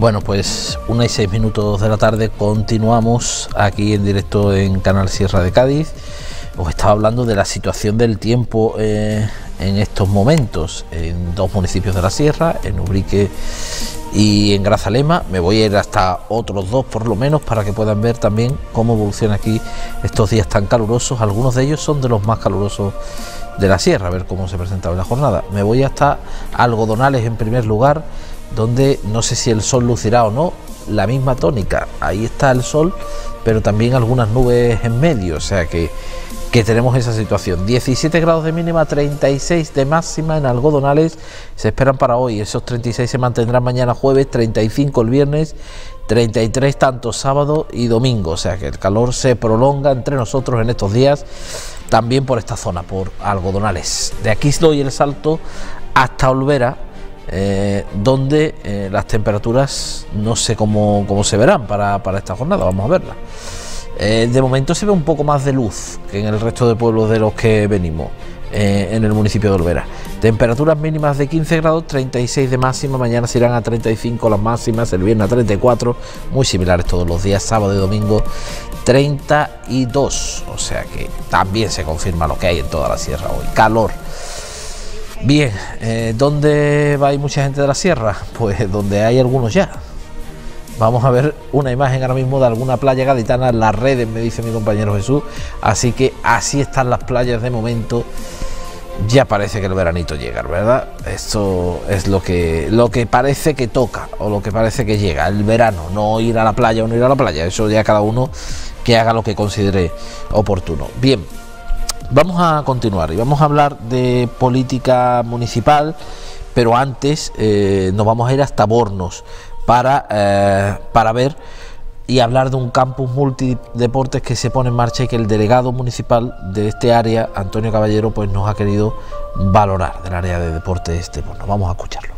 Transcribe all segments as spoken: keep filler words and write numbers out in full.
Bueno, pues una y seis minutos de la tarde, continuamos aquí en directo en Canal Sierra de Cádiz. Os estaba hablando de la situación del tiempo eh, en estos momentos en dos municipios de la Sierra, en Ubrique y en Grazalema. Me voy a ir hasta otros dos por lo menos para que puedan ver también cómo evoluciona aquí estos días tan calurosos. Algunos de ellos son de los más calurosos de la Sierra, a ver cómo se presenta la jornada. Me voy hasta Algodonales en primer lugar, donde no sé si el sol lucirá o no, la misma tónica, ahí está el sol, pero también algunas nubes en medio, o sea que, que tenemos esa situación. diecisiete grados de mínima, treinta y seis de máxima en Algodonales, se esperan para hoy, esos treinta y seis se mantendrán mañana jueves, treinta y cinco el viernes, treinta y tres tanto sábado y domingo, o sea que el calor se prolonga entre nosotros en estos días, también por esta zona, por Algodonales. De aquí doy el salto hasta Olvera, Eh, donde eh, las temperaturas no sé cómo, cómo se verán para, para esta jornada, vamos a verla. Eh, de momento se ve un poco más de luz que en el resto de pueblos de los que venimos eh, en el municipio de Olvera. Temperaturas mínimas de quince grados, treinta y seis de máxima, mañana se irán a treinta y cinco las máximas, el viernes a treinta y cuatro, muy similares todos los días, sábado y domingo treinta y dos, o sea que también se confirma lo que hay en toda la sierra hoy, calor. Bien, eh, ¿dónde va a ir mucha gente de la sierra? Pues donde hay algunos ya. Vamos a ver una imagen ahora mismo de alguna playa gaditana en las redes, me dice mi compañero Jesús. Así que así están las playas de momento. Ya parece que el veranito llega, ¿verdad? Esto es lo que, lo que parece que toca, o lo que parece que llega, el verano. No ir a la playa o no ir a la playa, eso ya cada uno que haga lo que considere oportuno. Bien. Vamos a continuar y vamos a hablar de política municipal, pero antes eh, nos vamos a ir hasta Bornos para, eh, para ver y hablar de un campus multideportes que se pone en marcha y que el delegado municipal de este área, Antonio Caballero, pues nos ha querido valorar del área de deportes de Bornos. Vamos a escucharlo.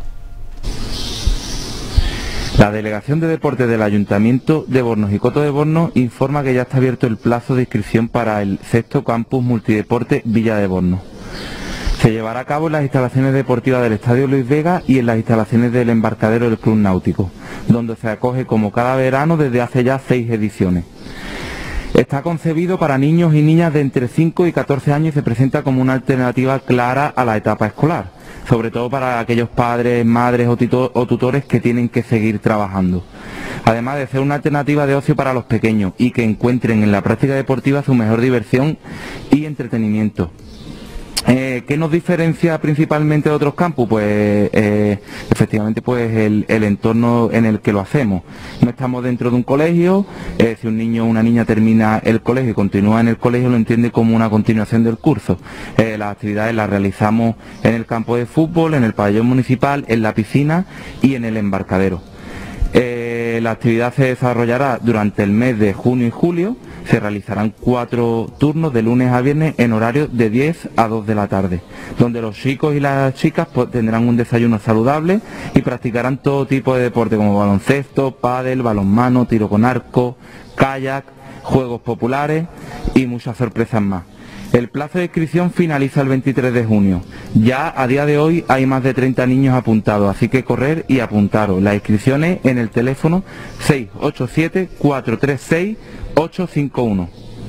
La Delegación de Deportes del Ayuntamiento de Bornos y Coto de Bornos informa que ya está abierto el plazo de inscripción para el sexto campus multideporte Villa de Bornos. Se llevará a cabo en las instalaciones deportivas del Estadio Luis Vega y en las instalaciones del embarcadero del Club Náutico, donde se acoge como cada verano desde hace ya seis ediciones. Está concebido para niños y niñas de entre cinco y catorce años y se presenta como una alternativa clara a la etapa escolar, sobre todo para aquellos padres, madres o tutores que tienen que seguir trabajando. Además de ser una alternativa de ocio para los pequeños y que encuentren en la práctica deportiva su mejor diversión y entretenimiento. Eh, ¿Qué nos diferencia principalmente de otros campus? Pues eh, efectivamente pues el, el entorno en el que lo hacemos. No estamos dentro de un colegio, eh, si un niño o una niña termina el colegio y continúa en el colegio lo entiende como una continuación del curso. Eh, las actividades las realizamos en el campo de fútbol, en el pabellón municipal, en la piscina y en el embarcadero. Eh, la actividad se desarrollará durante el mes de junio y julio. Se realizarán cuatro turnos de lunes a viernes en horario de diez a dos de la tarde, donde los chicos y las chicas pues, tendrán un desayuno saludable y practicarán todo tipo de deporte como baloncesto, pádel, balonmano, tiro con arco, kayak, juegos populares y muchas sorpresas más. El plazo de inscripción finaliza el veintitrés de junio. Ya a día de hoy hay más de treinta niños apuntados, así que correr y apuntaros. Las inscripciones en el teléfono seis ocho siete, cuatro tres seis, ocho cinco uno.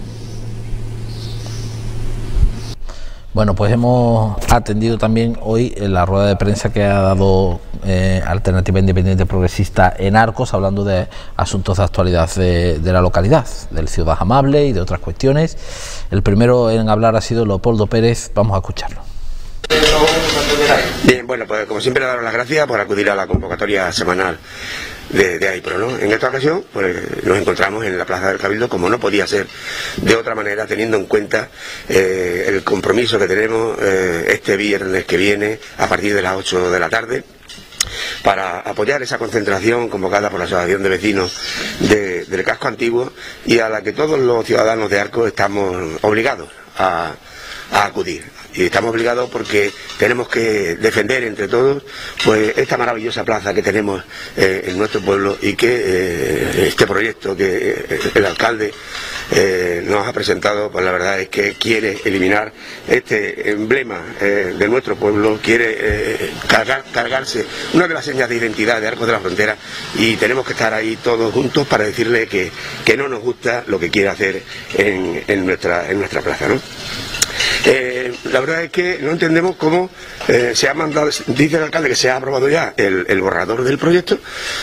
Bueno, pues hemos atendido también hoy en la rueda de prensa que ha dado eh, Alternativa Independiente Progresista en Arcos, hablando de asuntos de actualidad de, de la localidad, del Ciudad Amable y de otras cuestiones. El primero en hablar ha sido Leopoldo Pérez, vamos a escucharlo. Bien, bueno, pues como siempre daros las gracias por acudir a la convocatoria semanal de, de AIPRO, ¿no? En esta ocasión pues nos encontramos en la Plaza del Cabildo, como no podía ser de otra manera, teniendo en cuenta eh, el compromiso que tenemos eh, este viernes que viene a partir de las ocho de la tarde para apoyar esa concentración convocada por la Asociación de Vecinos de, del Casco Antiguo y a la que todos los ciudadanos de Arcos estamos obligados a, a acudir. y estamos obligados porque tenemos que defender entre todos pues esta maravillosa plaza que tenemos eh, en nuestro pueblo y que eh, este proyecto que eh, el alcalde eh, nos ha presentado, pues la verdad es que quiere eliminar este emblema eh, de nuestro pueblo, quiere eh, cargar, cargarse una de las señas de identidad de Arcos de la Frontera, y tenemos que estar ahí todos juntos para decirle que, que no nos gusta lo que quiere hacer en, en, nuestra, en nuestra plaza, ¿no? Eh, la verdad es que no entendemos cómo eh, se ha mandado, dice el alcalde que se ha aprobado ya el, el borrador del proyecto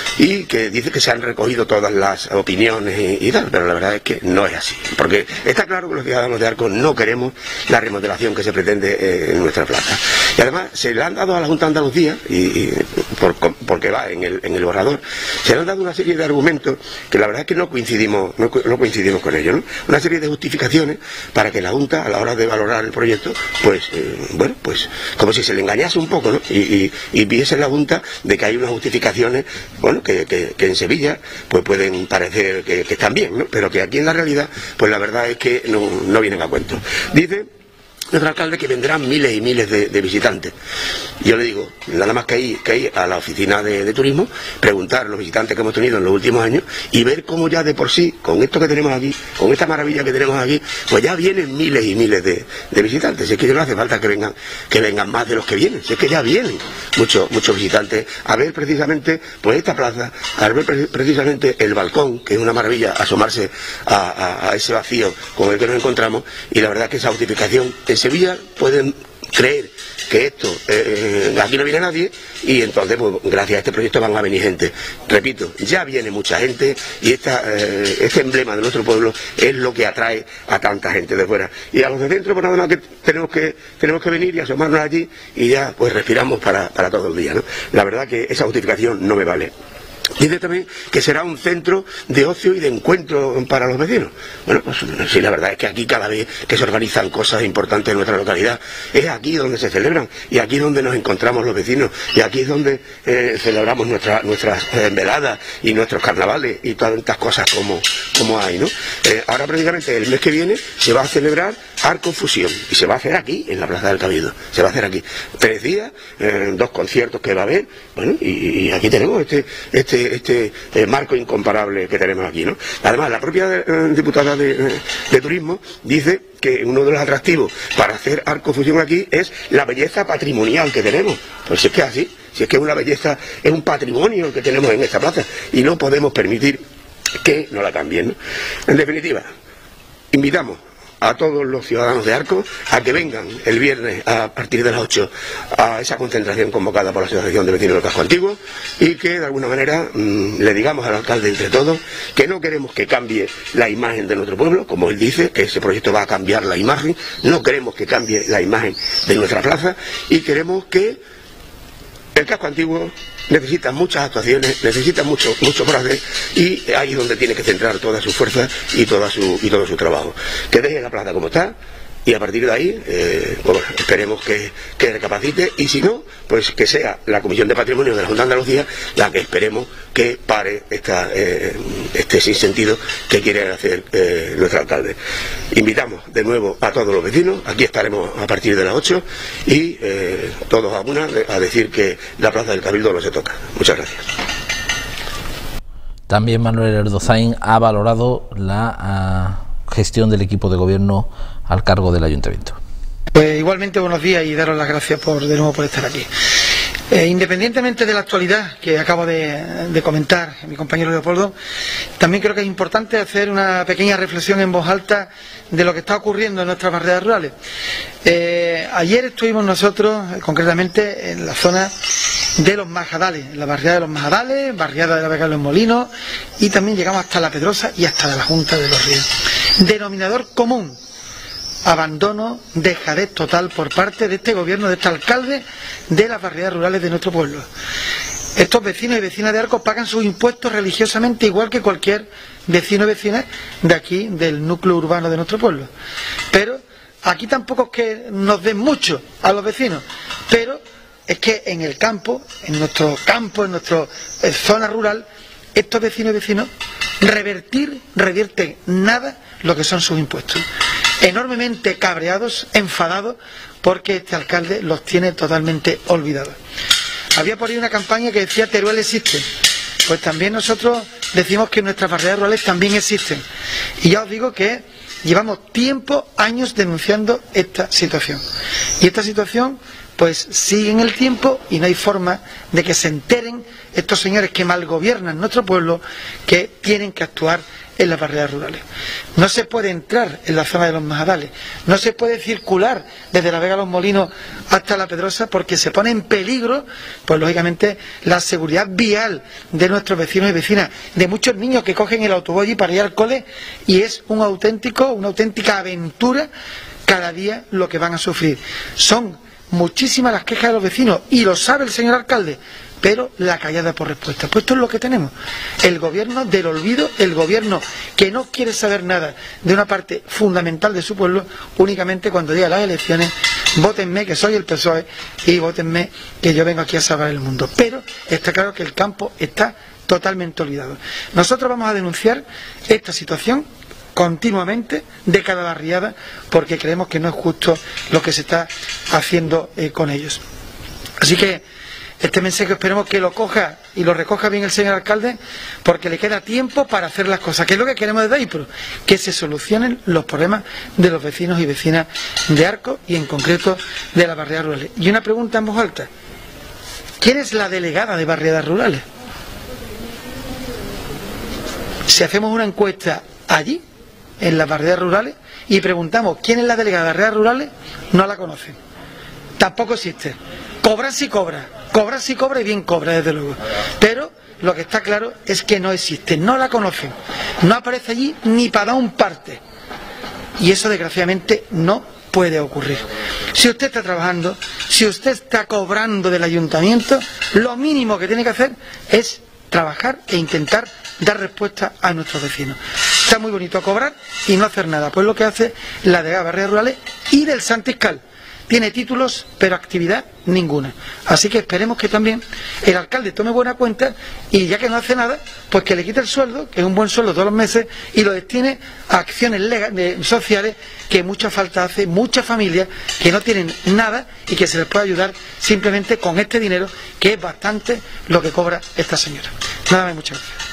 y que dice que se han recogido todas las opiniones y, y tal, pero la verdad es que no es así, porque está claro que los ciudadanos de Arcos no queremos la remodelación que se pretende eh, en nuestra plaza. Y además se le han dado a la Junta de Andalucía, y, y por, porque va en el, en el borrador, se le han dado una serie de argumentos que la verdad es que no coincidimos, no, no coincidimos con ellos, ¿no? Una serie de justificaciones para que la Junta, a la hora de valorar el proyecto, pues eh, bueno, pues como si se le engañase un poco, ¿no? Y, y, y viese en la Junta de que hay unas justificaciones, bueno, que, que, que en Sevilla pues pueden parecer que, que están bien, ¿no? Pero que aquí en la realidad, pues la verdad es que no, no vienen a cuento. Dice nuestro alcalde que vendrán miles y miles de, de visitantes. Yo le digo, nada más que ir, que ir a la oficina de, de turismo, preguntar a los visitantes que hemos tenido en los últimos años y ver cómo ya de por sí, con esto que tenemos aquí, con esta maravilla que tenemos aquí, pues ya vienen miles y miles de, de visitantes. Si es que no hace falta que vengan, que vengan más de los que vienen, si es que ya vienen muchos, muchos visitantes a ver precisamente pues esta plaza, a ver pre precisamente el balcón, que es una maravilla asomarse a, a, a ese vacío con el que nos encontramos, y la verdad es que esa justificación en Sevilla pueden creer que esto, eh, aquí no viene nadie, y entonces pues gracias a este proyecto van a venir gente. Repito, ya viene mucha gente y esta, eh, este emblema de nuestro pueblo es lo que atrae a tanta gente de fuera. Y a los de dentro pues nada más que tenemos que, tenemos que venir y asomarnos allí y ya pues respiramos para, para todo el día, ¿no? La verdad que esa justificación no me vale. Dice también que será un centro de ocio y de encuentro para los vecinos. Bueno, pues sí, la verdad es que aquí cada vez que se organizan cosas importantes en nuestra localidad, es aquí donde se celebran, y aquí es donde nos encontramos los vecinos, y aquí es donde eh, celebramos nuestra, nuestras eh, veladas y nuestros carnavales y tantas cosas como, como hay, ¿no? Eh, ahora prácticamente el mes que viene se va a celebrar Arcos Fusión, y se va a hacer aquí, en la Plaza del Cabildo, se va a hacer aquí. Tres días, eh, dos conciertos que va a haber, bueno, y, y aquí tenemos este, este este eh, marco incomparable que tenemos aquí, ¿no? Además, la propia eh, diputada de, eh, de Turismo dice que uno de los atractivos para hacer Arcos Fusión aquí es la belleza patrimonial que tenemos. Pues si es que es así, si es que es una belleza, es un patrimonio el que tenemos en esta plaza, y no podemos permitir que nos la cambien, ¿no? En definitiva, invitamos a todos los ciudadanos de Arcos a que vengan el viernes a partir de las ocho a esa concentración convocada por la Asociación de Vecinos del Casco Antiguo, y que de alguna manera mmm, le digamos al alcalde entre todos que no queremos que cambie la imagen de nuestro pueblo, como él dice, que ese proyecto va a cambiar la imagen, no queremos que cambie la imagen de nuestra plaza, y queremos que el Casco Antiguo necesita muchas actuaciones, necesita mucho, mucho por hacer, y ahí es donde tiene que centrar todas sus fuerzas y, toda su, y todo su trabajo. Que deje la plaza como está, y a partir de ahí, eh, bueno, esperemos que, que recapacite, y si no, pues que sea la Comisión de Patrimonio de la Junta de Andalucía la que esperemos que pare esta, eh, este sinsentido que quiere hacer eh, nuestro alcalde. Invitamos de nuevo a todos los vecinos, aquí estaremos a partir de las ocho, y eh, todos a una a decir que la Plaza del Cabildo no se toca. Muchas gracias. También Manuel Erdozain ha valorado la uh, gestión del equipo de gobierno al cargo del ayuntamiento. Pues igualmente buenos días y daros las gracias por de nuevo por estar aquí. Eh, independientemente de la actualidad que acabo de, de comentar mi compañero Leopoldo, también creo que es importante hacer una pequeña reflexión en voz alta de lo que está ocurriendo en nuestras barriadas rurales. Eh, ayer estuvimos nosotros, eh, concretamente, en la zona de los Majadales, en la barriada de los Majadales, barriada de la Vega de los Molinos, y también llegamos hasta La Pedrosa y hasta la Junta de los Ríos. Denominador común: abandono, dejadez total por parte de este gobierno, de este alcalde, de las barriadas rurales de nuestro pueblo. Estos vecinos y vecinas de Arcos pagan sus impuestos religiosamente igual que cualquier vecino y vecina de aquí, del núcleo urbano de nuestro pueblo. Pero aquí tampoco es que nos den mucho a los vecinos, pero es que en el campo, en nuestro campo, en nuestra zona rural, estos vecinos y vecinos revertir, revierten nada lo que son sus impuestos. enormemente cabreados, enfadados, porque este alcalde los tiene totalmente olvidados. Había por ahí una campaña que decía Teruel existe. Pues también nosotros decimos que nuestras barriadas rurales también existen. Y ya os digo que llevamos tiempo, años denunciando esta situación. Y esta situación pues sigue en el tiempo y no hay forma de que se enteren estos señores que malgobiernan nuestro pueblo, que tienen que actuar en las barriadas rurales. No se puede entrar en la zona de los Majadales, no se puede circular desde la Vega de los Molinos hasta La Pedrosa, porque se pone en peligro, pues lógicamente, la seguridad vial de nuestros vecinos y vecinas, de muchos niños que cogen el autobús allí para ir al cole, y es un auténtico, una auténtica aventura cada día lo que van a sufrir. Son muchísimas las quejas de los vecinos, y lo sabe el señor alcalde, pero la callada por respuesta. Pues esto es lo que tenemos, el gobierno del olvido, el gobierno que no quiere saber nada de una parte fundamental de su pueblo, únicamente cuando lleguen las elecciones, vótenme que soy el P S O E y vótenme que yo vengo aquí a salvar el mundo. Pero está claro que el campo está totalmente olvidado. Nosotros vamos a denunciar esta situación continuamente de cada barriada, porque creemos que no es justo lo que se está haciendo eh, con ellos. Así que este mensaje esperemos que lo coja y lo recoja bien el señor alcalde, porque le queda tiempo para hacer las cosas, que es lo que queremos desde AIPRO, que se solucionen los problemas de los vecinos y vecinas de Arcos y en concreto de las barriadas rurales. Y una pregunta en voz alta: ¿quién es la delegada de barriadas rurales? Si hacemos una encuesta allí, en las barriadas rurales, y preguntamos quién es la delegada de barriadas rurales, no la conocen, tampoco existe. Cobra sí cobra, cobra sí cobra y bien cobra, desde luego, pero lo que está claro es que no existe, no la conocen, no aparece allí ni para dar un parte, y eso desgraciadamente no puede ocurrir. Si usted está trabajando, si usted está cobrando del ayuntamiento, lo mínimo que tiene que hacer es trabajar e intentar dar respuesta a nuestros vecinos. Está muy bonito cobrar y no hacer nada, pues lo que hace la de las barriadas rurales y del Santiscal. Tiene títulos, pero actividad ninguna. Así que esperemos que también el alcalde tome buena cuenta, y ya que no hace nada, pues que le quite el sueldo, que es un buen sueldo todos los meses, y lo destine a acciones legales, sociales, que mucha falta hace, muchas familias que no tienen nada y que se les puede ayudar simplemente con este dinero, que es bastante lo que cobra esta señora. Nada más, muchas gracias.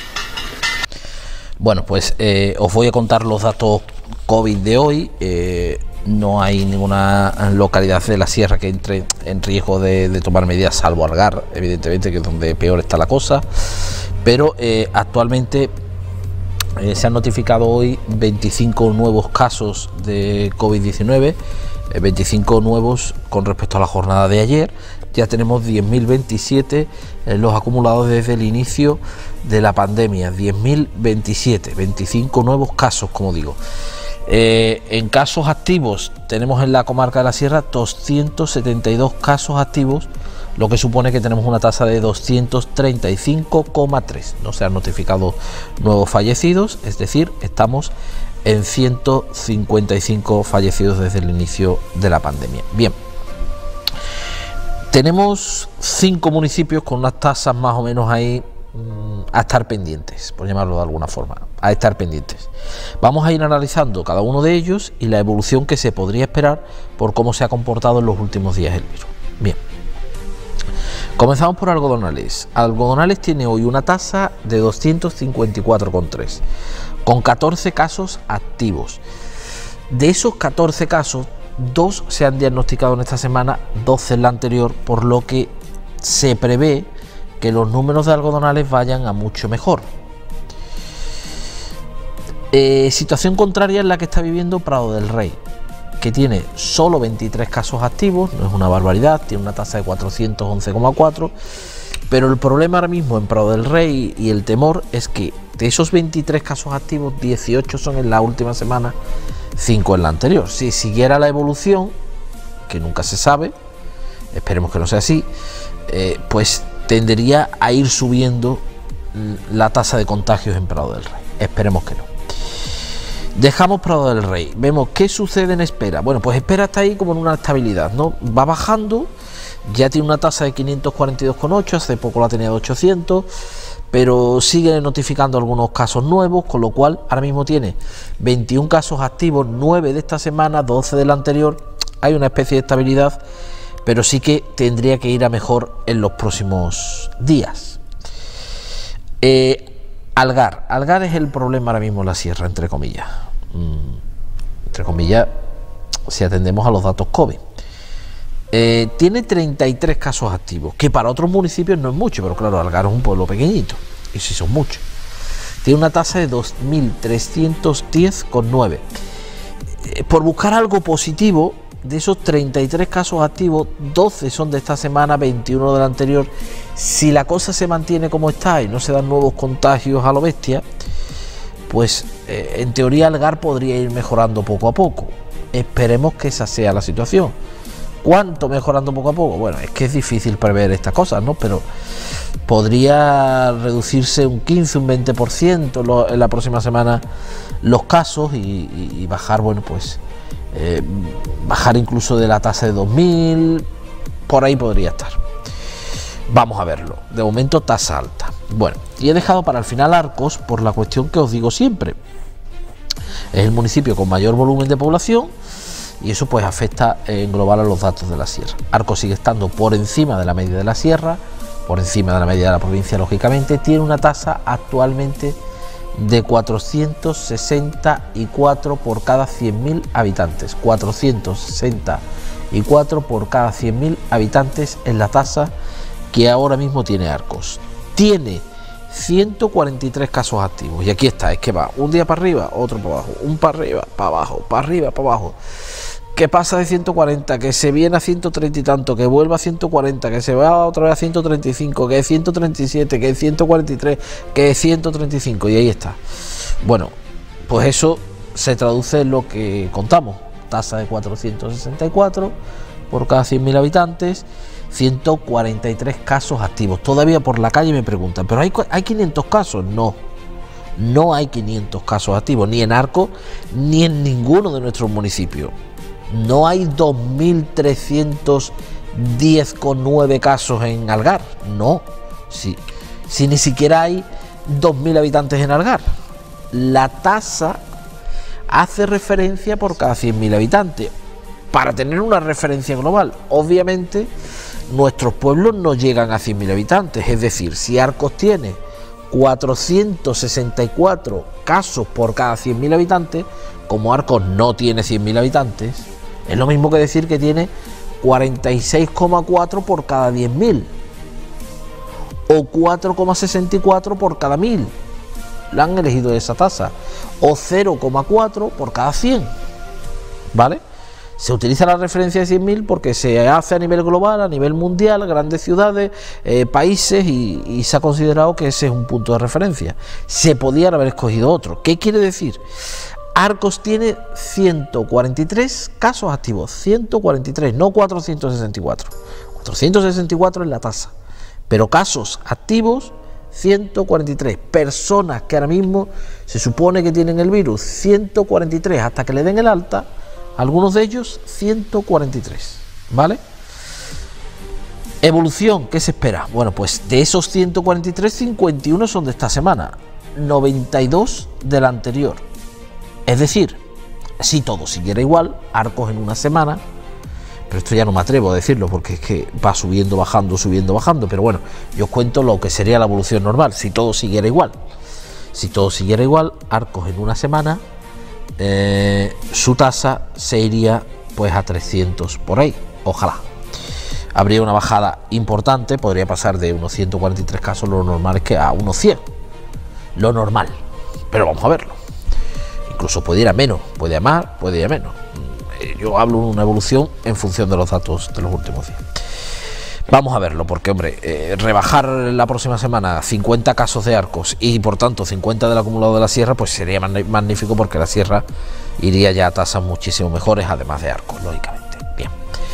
Bueno, pues eh, os voy a contar los datos COVID de hoy. Eh, no hay ninguna localidad de la sierra que entre en riesgo de, de tomar medidas, salvo Algar, evidentemente, que es donde peor está la cosa. Pero eh, actualmente eh, se han notificado hoy veinticinco nuevos casos de COVID diecinueve, eh, veinticinco nuevos con respecto a la jornada de ayer. Ya tenemos diez mil veintisiete en los acumulados desde el inicio de la pandemia, diez mil veintisiete, veinticinco nuevos casos, como digo. Eh, en casos activos tenemos en la comarca de la Sierra doscientos setenta y dos casos activos, lo que supone que tenemos una tasa de doscientos treinta y cinco coma tres. No se han notificado nuevos fallecidos, es decir, estamos en ciento cincuenta y cinco fallecidos desde el inicio de la pandemia. Bien. Tenemos cinco municipios con unas tasas más o menos ahí mmm, a estar pendientes, por llamarlo de alguna forma, a estar pendientes. Vamos a ir analizando cada uno de ellos y la evolución que se podría esperar por cómo se ha comportado en los últimos días el virus. Bien, comenzamos por Algodonales. Algodonales tiene hoy una tasa de doscientos cincuenta y cuatro coma tres, con catorce casos activos. De esos catorce casos, dos se han diagnosticado en esta semana, doce en la anterior, por lo que se prevé que los números de Algodonales vayan a mucho mejor. Eh, situación contraria es la que está viviendo Prado del Rey, que tiene solo veintitrés casos activos, no es una barbaridad, tiene una tasa de cuatrocientos once coma cuatro, pero el problema ahora mismo en Prado del Rey y el temor es que de esos veintitrés casos activos, dieciocho son en la última semana, cinco en la anterior. Si siguiera la evolución, que nunca se sabe, esperemos que no sea así, eh, pues tendería a ir subiendo la tasa de contagios en Prado del Rey. Esperemos que no. Dejamos Prado del Rey, vemos qué sucede en Espera. Bueno, pues Espera está ahí como en una estabilidad, ¿no? Va bajando, ya tiene una tasa de quinientos cuarenta y dos coma ocho, hace poco la tenía de ochocientos, pero sigue notificando algunos casos nuevos, con lo cual ahora mismo tiene veintiún casos activos, nueve de esta semana, doce de la anterior. Hay una especie de estabilidad, pero sí que tendría que ir a mejor en los próximos días. Eh, Algar, Algar es el problema ahora mismo en la sierra, entre comillas, mm, entre comillas, si atendemos a los datos COVID. Eh, tiene treinta y tres casos activos, que para otros municipios no es mucho, pero claro, Algar es un pueblo pequeñito, y sí son muchos. Tiene una tasa de dos mil trescientos diez coma nueve. Eh, por buscar algo positivo, de esos treinta y tres casos activos, doce son de esta semana, veintiuno de la anterior. Si la cosa se mantiene como está y no se dan nuevos contagios a lo bestia, pues eh, en teoría Algar podría ir mejorando poco a poco. Esperemos que esa sea la situación. ¿Cuánto mejorando poco a poco? Bueno, es que es difícil prever estas cosas, ¿no? Pero podría reducirse un quince, un veinte por ciento lo, en la próxima semana los casos y, y, y bajar, bueno, pues eh, bajar incluso de la tasa de dos mil, por ahí podría estar. Vamos a verlo. De momento tasa alta. Bueno, y he dejado para el final Arcos por la cuestión que os digo siempre. Es el municipio con mayor volumen de población, y eso pues afecta en global a los datos de la sierra. Arcos sigue estando por encima de la media de la sierra, por encima de la media de la provincia, lógicamente. Tiene una tasa actualmente de cuatrocientos sesenta y cuatro por cada cien mil habitantes. cuatrocientos sesenta y cuatro por cada cien mil habitantes es la tasa que ahora mismo tiene Arcos. Tiene ciento cuarenta y tres casos activos, y aquí está, es que va un día para arriba, otro para abajo, un para arriba, para abajo, para arriba, para abajo. Que pasa de ciento cuarenta, que se viene a ciento treinta y tanto, que vuelve a ciento cuarenta, que se va otra vez a ciento treinta y cinco, que es ciento treinta y siete, que es ciento cuarenta y tres, que es ciento treinta y cinco, y ahí está. Bueno, pues eso se traduce en lo que contamos: tasa de cuatrocientos sesenta y cuatro por cada cien mil habitantes, ciento cuarenta y tres casos activos. Todavía por la calle me preguntan, ¿pero hay, hay quinientos casos? No, no hay quinientos casos activos, ni en Arcos, ni en ninguno de nuestros municipios. No hay dos mil trescientos diez coma nueve casos en Algar, no, si, si ni siquiera hay dos mil habitantes en Algar. La tasa hace referencia por cada cien mil habitantes, para tener una referencia global. Obviamente nuestros pueblos no llegan a cien mil habitantes, es decir, si Arcos tiene cuatrocientos sesenta y cuatro casos por cada cien mil habitantes, como Arcos no tiene cien mil habitantes, es lo mismo que decir que tiene cuarenta y seis coma cuatro por cada diez mil o cuatro coma sesenta y cuatro por cada mil. La han elegido esa tasa, o cero coma cuatro por cada cien, ¿vale? Se utiliza la referencia de cien mil porque se hace a nivel global, a nivel mundial, grandes ciudades, eh, países, y, y se ha considerado que ese es un punto de referencia. Se podían haber escogido otro. ¿Qué quiere decir? Arcos tiene ciento cuarenta y tres casos activos, ciento cuarenta y tres, no cuatrocientos sesenta y cuatro. cuatrocientos sesenta y cuatro es la tasa, pero casos activos ciento cuarenta y tres. Personas que ahora mismo se supone que tienen el virus, ciento cuarenta y tres, hasta que le den el alta, algunos de ellos ciento cuarenta y tres, ¿vale? Evolución, ¿qué se espera? Bueno, pues de esos ciento cuarenta y tres, cincuenta y uno son de esta semana, noventa y dos de la anterior. Es decir, si todo siguiera igual, Arcos en una semana, pero esto ya no me atrevo a decirlo porque es que va subiendo, bajando, subiendo, bajando, pero bueno, yo os cuento lo que sería la evolución normal, si todo siguiera igual. Si todo siguiera igual, Arcos en una semana, eh, su tasa se iría pues a trescientos por ahí, ojalá. Habría una bajada importante, podría pasar de unos ciento cuarenta y tres casos, lo normal es que a unos cien, lo normal, pero vamos a verlo. Incluso puede ir a menos, puede ir a más, puede ir a menos. Yo hablo de una evolución en función de los datos de los últimos días. Vamos a verlo, porque hombre, eh, rebajar la próxima semana cincuenta casos de Arcos y por tanto cincuenta del acumulado de la sierra, pues sería magnífico, porque la sierra iría ya a tasas muchísimo mejores, además de Arcos, lógicamente. Bien.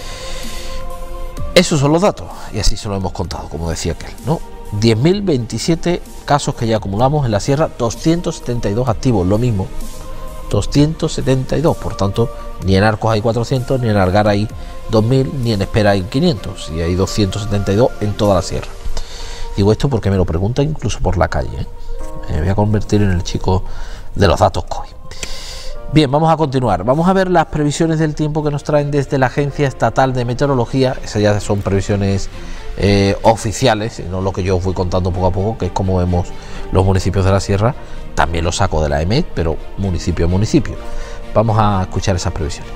Esos son los datos, y así se lo hemos contado, como decía aquel, ¿no? diez mil veintisiete casos que ya acumulamos en la sierra, doscientos setenta y dos activos, lo mismo. doscientos setenta y dos, por tanto, ni en Arcos hay cuatrocientos, ni en Algar hay dos mil, ni en Espera hay quinientos, y hay doscientos setenta y dos en toda la sierra. Digo esto porque me lo preguntan incluso por la calle, ¿eh? Me voy a convertir en el chico de los datos COVID. Bien, vamos a continuar. Vamos a ver las previsiones del tiempo que nos traen desde la Agencia Estatal de Meteorología. Esas ya son previsiones eh, oficiales, no lo que yo os voy contando poco a poco, que es como vemos los municipios de la sierra. También lo saco de la E M E T, pero municipio a municipio. Vamos a escuchar esas previsiones.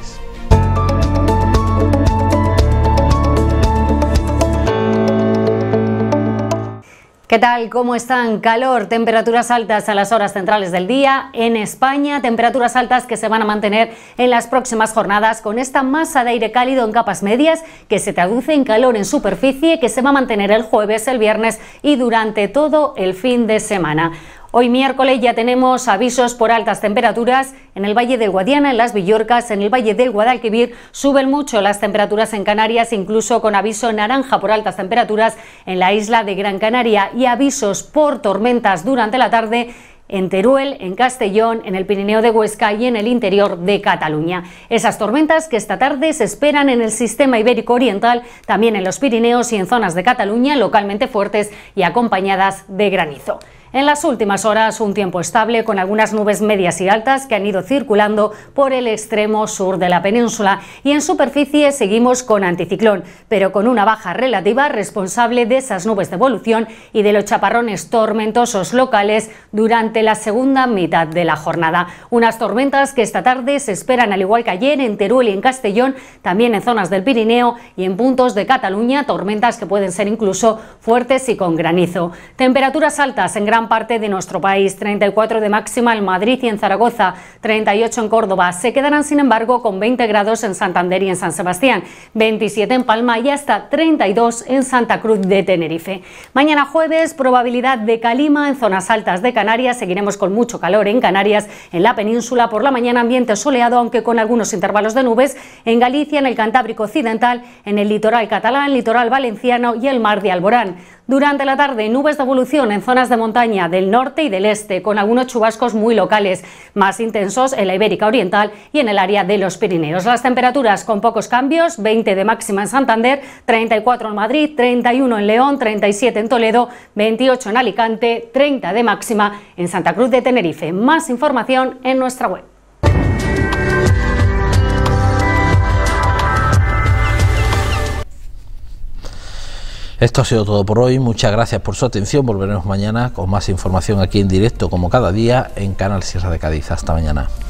¿Qué tal? ¿Cómo están? Calor, temperaturas altas a las horas centrales del día en España, temperaturas altas que se van a mantener en las próximas jornadas con esta masa de aire cálido en capas medias que se traduce en calor en superficie que se va a mantener el jueves, el viernes y durante todo el fin de semana. Hoy miércoles ya tenemos avisos por altas temperaturas en el Valle del Guadiana, en las Villorcas, en el Valle del Guadalquivir. Suben mucho las temperaturas en Canarias, incluso con aviso naranja por altas temperaturas en la isla de Gran Canaria y avisos por tormentas durante la tarde en Teruel, en Castellón, en el Pirineo de Huesca y en el interior de Cataluña. Esas tormentas que esta tarde se esperan en el sistema ibérico oriental, también en los Pirineos y en zonas de Cataluña, localmente fuertes y acompañadas de granizo. En las últimas horas, un tiempo estable con algunas nubes medias y altas que han ido circulando por el extremo sur de la península y en superficie seguimos con anticiclón, pero con una baja relativa responsable de esas nubes de evolución y de los chaparrones tormentosos locales durante la segunda mitad de la jornada. Unas tormentas que esta tarde se esperan, al igual que ayer, en Teruel y en Castellón, también en zonas del Pirineo y en puntos de Cataluña, tormentas que pueden ser incluso fuertes y con granizo. Temperaturas altas en gran parte de nuestro país, treinta y cuatro de máxima en Madrid y en Zaragoza, treinta y ocho en Córdoba. Se quedarán sin embargo con veinte grados en Santander y en San Sebastián, veintisiete en Palma y hasta treinta y dos en Santa Cruz de Tenerife. Mañana jueves, probabilidad de calima en zonas altas de Canarias. Seguiremos con mucho calor en Canarias, en la península. Por la mañana ambiente soleado, aunque con algunos intervalos de nubes en Galicia, en el Cantábrico Occidental, en el litoral catalán, litoral valenciano y el mar de Alborán. Durante la tarde, nubes de evolución en zonas de montaña del norte y del este, con algunos chubascos muy locales, más intensos en la Ibérica Oriental y en el área de los Pirineos. Las temperaturas con pocos cambios, veinte de máxima en Santander, treinta y cuatro en Madrid, treinta y uno en León, treinta y siete en Toledo, veintiocho en Alicante, treinta de máxima en Santa Cruz de Tenerife. Más información en nuestra web. Esto ha sido todo por hoy, muchas gracias por su atención, volveremos mañana con más información aquí en directo como cada día en Canal Sierra de Cádiz. Hasta mañana.